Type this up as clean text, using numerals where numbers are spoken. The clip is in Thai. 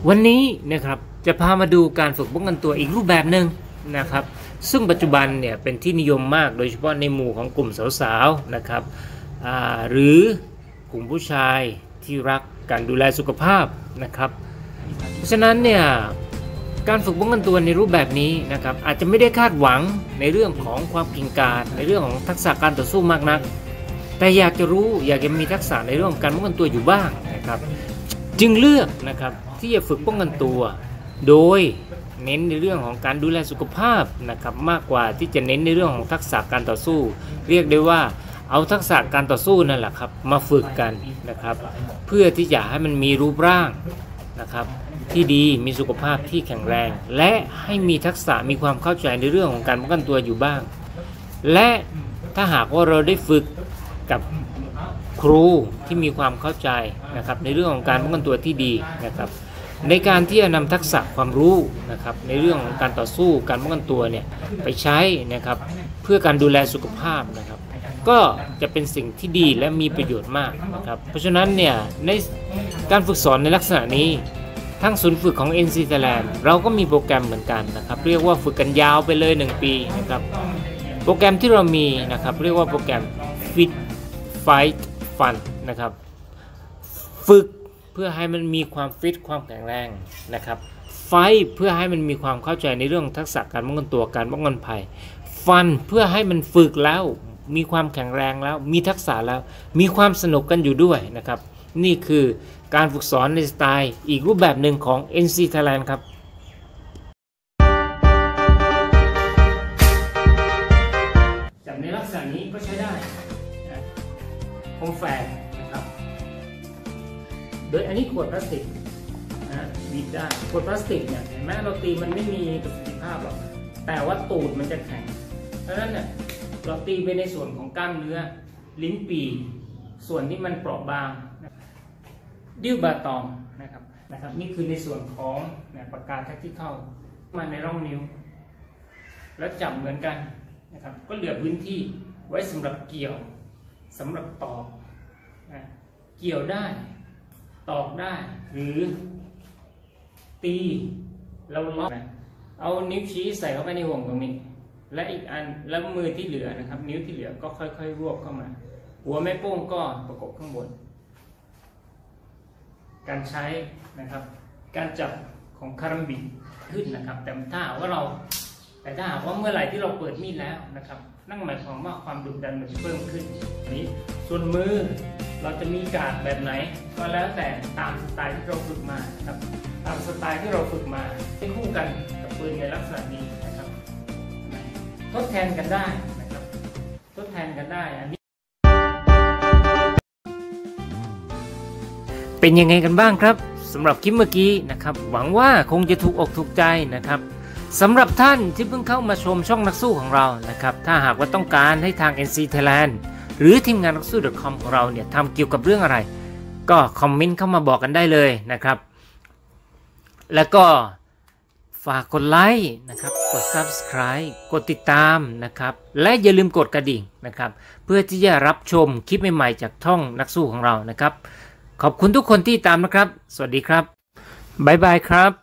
วันนี้นะครับจะพามาดูการฝึกป้องกันตัวอีกรูปแบบหนึ่งนะครับซึ่งปัจจุบันเนี่ยเป็นที่นิยมมากโดยเฉพาะในหมู่ของกลุ่มสาวๆนะครับหรือกลุ่มผู้ชายที่รักการดูแลสุขภาพนะครับเพราะฉะนั้นเนี่ยการฝึกป้องกันตัวในรูปแบบนี้นะครับอาจจะไม่ได้คาดหวังในเรื่องของความเก่งกาจในเรื่องของทักษะการต่อสู้มากนักแต่อยากจะมีทักษะในเรื่องการป้องกันตัวอยู่บ้างนะครับจึงเลือกนะครับที่จะฝึกป้องกันตัวโดยเน้นในเรื่องของการดูแลสุขภาพนะครับมากกว่าที่จะเน้นในเรื่องของทักษะการต่อสู้เรียกได้ว่าเอาทักษะการต่อสู้นั่นแหละครับมาฝึกกันนะครับเพื่อที่จะให้มันมีรูปร่างนะครับที่ดีมีสุขภาพที่แข็งแรงและให้มีทักษะมีความเข้าใจในเรื่องของการป้องกันตัวอยู่บ้างและถ้าหากว่าเราได้ฝึกกับครูที่มีความเข้าใจนะครับในเรื่องของการป้องกันตัวที่ดีนะครับในการที่จะนำทักษะความรู้นะครับในเรื่องของการต่อสู้การป้องกันตัวเนี่ยไปใช้นะครับเพื่อการดูแลสุขภาพนะครับก็จะเป็นสิ่งที่ดีและมีประโยชน์มากนะครับเพราะฉะนั้นเนี่ยในการฝึกสอนในลักษณะนี้ทั้งศูนย์ฝึกของ NC Thailand เราก็มีโปรแกรมเหมือนกันนะครับเรียกว่าฝึกกันยาวไปเลย1 ปีนะครับโปรแกรมที่เรามีนะครับเรียกว่าโปรแกรม Fit Fight Fun นะครับฝึกเพื่อให้มันมีความฟิตความแข็งแรงนะครับไฟเพื่อให้มันมีความเข้าใจในเรื่องทักษะการป้องกันตัวการป้องกันภัยฟันเพื่อให้มันฝึกแล้วมีความแข็งแรงแล้วมีทักษะแล้วมีความสนุกกันอยู่ด้วยนะครับนี่คือการฝึกสอนในสไตล์อีกรูปแบบหนึ่งของ NC Thailand ครับจับในลักษณะนี้ก็ใช้ได้คมแฝกนะครับโดยอันนี้ขวดพลาสติกนะบีบได้ขวดพลาสติกเนี่ยเห็นไหมเราตีมันไม่มีประสิทธิภาพหรอกแต่ว่าตูดมันจะแข็งเพราะฉะนั้นเนี่ยเราตีไปในส่วนของกล้ามเนื้อลิ้นปี่ส่วนที่มันเปราะบางดิ้วบาตองนะครับนี่คือในส่วนของปากกาแท็กที่เข้ามาในร่องนิ้วแล้วจับเหมือนกันนะครับก็เหลือพื้นที่ไว้สำหรับเกี่ยวสำหรับตอกเกี่ยวได้ตอกได้หรือตีเราล็อกเอานิ้วชี้ใส่เข้าไปในห่วงตรงนี้และอีกอันแล้วมือที่เหลือนะครับนิ้วที่เหลือก็ค่อยๆรวบเข้ามาหัวแม่โป้งก็ประกบข้างบนการใช้นะครับการจับของคารัมบิขึ้นนะครับแต่ถ้าหากว่าเมื่อไหร่ที่เราเปิดมีดแล้วนะครับนั่นหมายความว่าความดุดันมันจะเพิ่มขึ้นนี้ส่วนมือเราจะมีการแบบไหนก็แล้วแต่ตามสไตล์ที่เราฝึกมาครับตามสไตล์ที่เราฝึกมาให้คู่กันกับปืนในลักษณะนี้นะครับทดแทนกันได้นะครับทดแทนกันได้อันนี้เป็นยังไงกันบ้างครับสำหรับคลิปเมื่อกี้นะครับหวังว่าคงจะถูกอกถูกใจนะครับสำหรับท่านที่เพิ่งเข้ามาชมช่องนักสู้ของเรานะครับถ้าหากว่าต้องการให้ทาง NC Thailand หรือทีมงานนักสู้ .com ของเราเนี่ยทำเกี่ยวกับเรื่องอะไรก็คอมเมนต์เข้ามาบอกกันได้เลยนะครับแล้วก็ฝากกดไลค์นะครับกด Subscribe กดติดตามนะครับและอย่าลืมกดกระดิ่งนะครับเพื่อที่จะรับชมคลิปใหม่ๆจากช่องนักสู้ของเรานะครับขอบคุณทุกคนที่ตามนะครับสวัสดีครับบ๊ายบายครับ